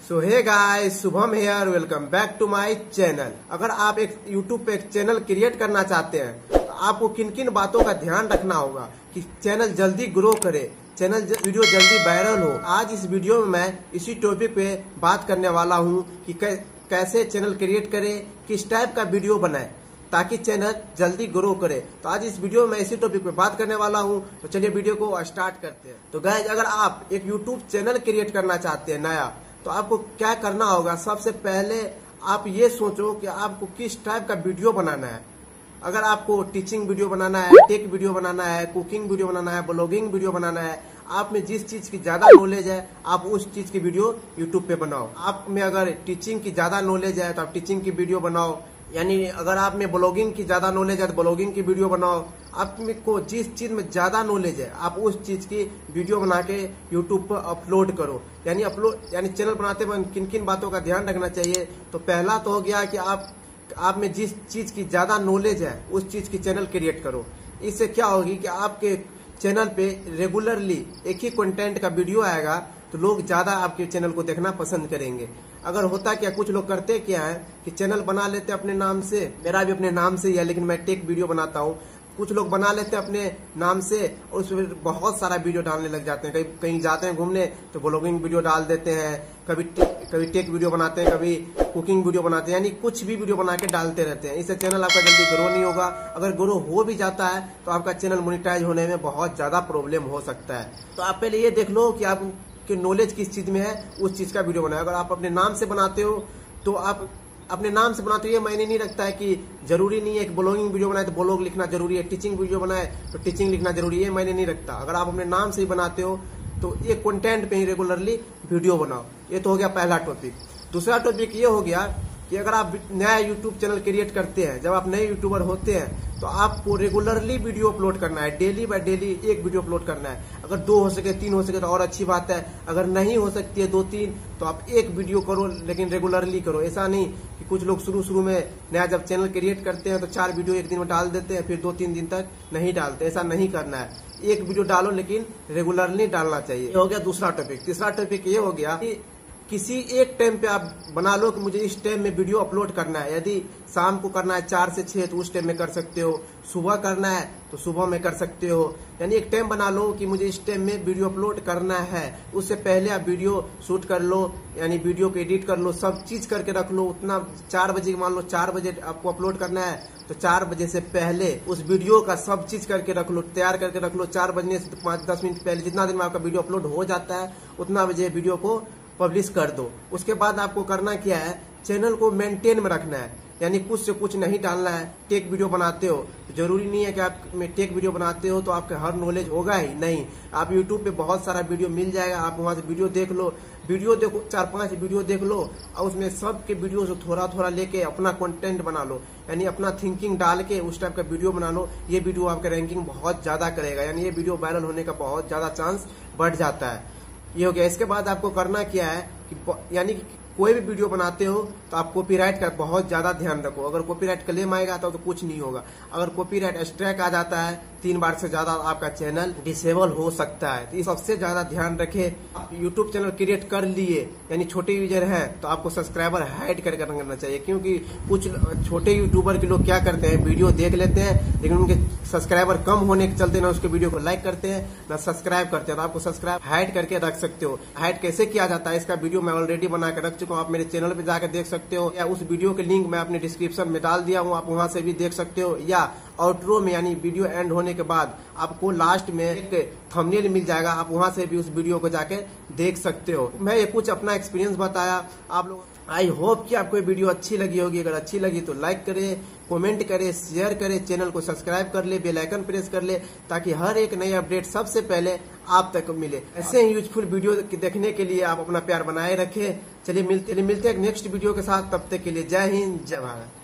So hey guys, Shubham here, welcome back to my channel. अगर आप एक यूट्यूब पे एक चैनल क्रिएट करना चाहते हैं तो आपको किन किन बातों का ध्यान रखना होगा कि चैनल जल्दी ग्रो करे, वीडियो जल्दी वायरल हो। आज इस वीडियो में मैं इसी टॉपिक पे बात करने वाला हूँ कि कैसे चैनल क्रिएट करे, किस टाइप का वीडियो बनाए ताकि चैनल जल्दी ग्रो करे। तो आज इस वीडियो में इसी टॉपिक पे बात करने वाला हूँ। तो चलिए वीडियो को स्टार्ट करते हैं। तो गाइस, अगर आप एक यूट्यूब चैनल क्रिएट करना चाहते हैं नया, तो आपको क्या करना होगा। सबसे पहले आप ये सोचो कि आपको किस टाइप का वीडियो बनाना है। अगर आपको टीचिंग वीडियो बनाना है, टेक वीडियो बनाना है, कुकिंग वीडियो बनाना है, ब्लॉगिंग वीडियो बनाना है, आप में जिस चीज की ज्यादा नॉलेज है आप उस चीज की वीडियो यूट्यूब पे बनाओ। आप में अगर टीचिंग की ज्यादा नॉलेज है तो आप टीचिंग की वीडियो बनाओ, यानी अगर आप में ब्लॉगिंग की ज्यादा नॉलेज है तो ब्लॉगिंग की वीडियो बनाओ। आपको जिस चीज में ज्यादा नॉलेज है आप उस चीज की वीडियो बना के यूट्यूब पर अपलोड करो। यानी चैनल बनाते वक्त किन किन बातों का ध्यान रखना चाहिए। तो पहला तो हो गया कि आप में जिस चीज की ज्यादा नॉलेज है उस चीज की चैनल क्रिएट करो। इससे क्या होगी कि आपके चैनल पे रेगुलरली एक ही कंटेंट का वीडियो आएगा तो लोग ज्यादा आपके चैनल को देखना पसंद करेंगे। अगर होता क्या, कुछ लोग करते क्या है कि चैनल बना लेते अपने नाम से, मेरा भी अपने नाम से ही है लेकिन मैं टेक वीडियो बनाता हूँ। कुछ लोग बना लेते हैं अपने नाम से और उसमें बहुत सारा वीडियो डालने लग जाते हैं। कहीं जाते हैं घूमने तो ब्लॉगिंग वीडियो डाल देते हैं, कभी टेक वीडियो बनाते हैं, कभी कुकिंग वीडियो बनाते हैं, यानी कुछ भी वीडियो बना के डालते रहते हैं। इससे चैनल आपका जल्दी ग्रो नहीं होगा। अगर ग्रो हो भी जाता है तो आपका चैनल मोनेटाइज होने में बहुत ज्यादा प्रॉब्लम हो सकता है। तो आप पहले ये देख लो कि आप कि नॉलेज किस चीज में है, उस चीज का वीडियो बनाए। अगर आप अपने नाम से बनाते हो तो आप अपने नाम से बनाते हो, ये मायने नहीं रखता है कि जरूरी नहीं है कि ब्लॉगिंग वीडियो बनाए तो ब्लॉग लिखना जरूरी है, टीचिंग वीडियो बनाए तो टीचिंग लिखना जरूरी है, ये मायने नहीं रखता। अगर आप अपने नाम से ही बनाते हो तो ये कंटेंट पे ही रेगुलरली वीडियो बनाओ। ये तो हो गया पहला टॉपिक। दूसरा टॉपिक ये हो गया कि अगर आप नया यूट्यूब चैनल क्रिएट करते हैं, जब आप नए यूट्यूबर होते हैं तो आपको रेगुलरली वीडियो अपलोड करना है। डेली बाय डेली एक वीडियो अपलोड करना है। अगर 2 हो सके, 3 हो सके तो और अच्छी बात है। अगर नहीं हो सकती है 2-3 तो आप एक वीडियो करो, लेकिन रेगुलरली करो। ऐसा नहीं कि कुछ लोग शुरू में नया जब चैनल क्रिएट करते हैं तो 4 वीडियो एक दिन में डाल देते हैं, फिर 2-3 दिन तक नहीं डालते। ऐसा नहीं करना है। एक वीडियो डालो लेकिन रेगुलरली डालना चाहिए। ये हो गया दूसरा टॉपिक। तीसरा टॉपिक ये हो गया कि किसी एक टाइम पे आप बना लो कि मुझे इस टाइम में वीडियो अपलोड करना है। यदि शाम को करना है 4 से 6 तो उस टाइम में कर सकते हो, सुबह करना है तो सुबह में कर सकते हो। यानी एक टाइम बना लो कि मुझे इस टाइम में वीडियो अपलोड करना है। उससे पहले आप वीडियो शूट कर लो, यानी वीडियो को एडिट कर लो, सब चीज करके रख लो। उतना 4 बजे, मान लो 4 बजे आपको अपलोड करना है तो 4 बजे से पहले उस वीडियो का सब चीज करके रख लो, तैयार करके रख लो। 4 बजने से 5-10 मिनट पहले, जितना दिन में आपका वीडियो अपलोड हो जाता है उतना बजे वीडियो को पब्लिश कर दो। उसके बाद आपको करना क्या है, चैनल को मेंटेन में रखना है, यानी कुछ से कुछ नहीं डालना है। टेक वीडियो बनाते हो तो जरूरी नहीं है कि आप टेक वीडियो बनाते हो तो आपका हर नॉलेज होगा ही नहीं। आप यूट्यूब पे बहुत सारा वीडियो मिल जाएगा, आप वहां से वीडियो देख लो, 4-5 वीडियो देख लो और उसमें सब के वीडियो से थोड़ा थोड़ा लेके अपना कंटेंट बना लो, यानी अपना थिंकिंग डाल के उस टाइप का वीडियो बना लो। ये वीडियो आपका रैंकिंग बहुत ज्यादा करेगा, यानी ये वीडियो वायरल होने का बहुत ज्यादा चांस बढ़ जाता है। ये हो गया। इसके बाद आपको करना क्या है कि यानी कि कोई भी वीडियो बनाते हो तो आप कॉपीराइट का बहुत ज्यादा ध्यान रखो। अगर कॉपीराइट क्लेम आएगा तो कुछ नहीं होगा। अगर कॉपीराइट स्ट्राइक आ जाता है 3 बार से ज्यादा आपका चैनल डिसेबल हो सकता है। तो ये सबसे ज्यादा ध्यान रखे। आप यूट्यूब चैनल क्रिएट कर लिए, यानी छोटे यूजर है तो आपको सब्सक्राइबर हाइड करके रखना चाहिए, क्योंकि कुछ छोटे यूट्यूबर के लोग क्या करते हैं, वीडियो देख लेते हैं लेकिन उनके सब्सक्राइबर कम होने के चलते ना उसके वीडियो को लाइक करते हैं ना सब्सक्राइब करते हैं। तो आपको सब्सक्राइब हाइड करके रख सकते हो। हाइड कैसे किया जाता है इसका वीडियो मैं ऑलरेडी बना के रख चुका हूँ, आप मेरे चैनल पे जाकर देख सकते हो, या उस वीडियो के लिंक मैं अपने डिस्क्रिप्शन में डाल दिया हूँ, आप वहां से भी देख सकते हो। या आउटरो में, यानी वीडियो एंड होने के बाद आपको लास्ट में एक थंबनेल मिल जाएगा, आप वहां से भी उस वीडियो को जाके देख सकते हो। मैं ये कुछ अपना एक्सपीरियंस बताया आप लोग। आई होप कि आपको ये वीडियो अच्छी लगी होगी। अगर अच्छी लगी तो लाइक करे, कमेंट करे, शेयर करे, चैनल को सब्सक्राइब कर ले, बेल आइकन प्रेस कर ले ताकि हर एक नई अपडेट सबसे पहले आप तक मिले। ऐसे ही यूजफुल वीडियो देखने के लिए आप अपना प्यार बनाए रखें। चलिए मिलते हैं नेक्स्ट वीडियो के साथ। तब तक के लिए जय हिंद, जय भारत।